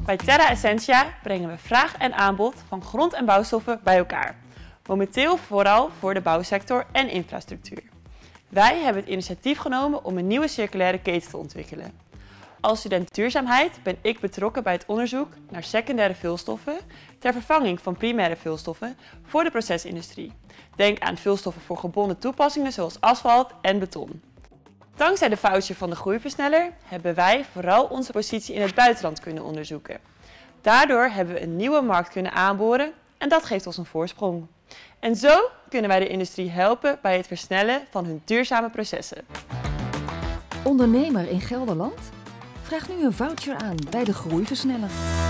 Bij Terra Essentia brengen we vraag en aanbod van grond- en bouwstoffen bij elkaar. Momenteel vooral voor de bouwsector en infrastructuur. Wij hebben het initiatief genomen om een nieuwe circulaire keten te ontwikkelen. Als student duurzaamheid ben ik betrokken bij het onderzoek naar secundaire vulstoffen ter vervanging van primaire vulstoffen voor de procesindustrie. Denk aan vulstoffen voor gebonden toepassingen zoals asfalt en beton. Dankzij de voucher van de Groeiversneller hebben wij vooral onze positie in het buitenland kunnen onderzoeken. Daardoor hebben we een nieuwe markt kunnen aanboren en dat geeft ons een voorsprong. En zo kunnen wij de industrie helpen bij het versnellen van hun duurzame processen. Ondernemer in Gelderland? Vraag nu een voucher aan bij de Groeiversneller.